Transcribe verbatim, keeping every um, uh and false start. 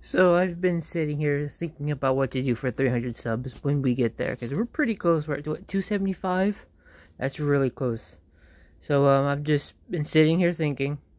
So I've been sitting here thinking about what to do for three hundred subs when we get there, because we're pretty close. We're at what, two seventy-five? That's really close. So um, I've just been sitting here thinking,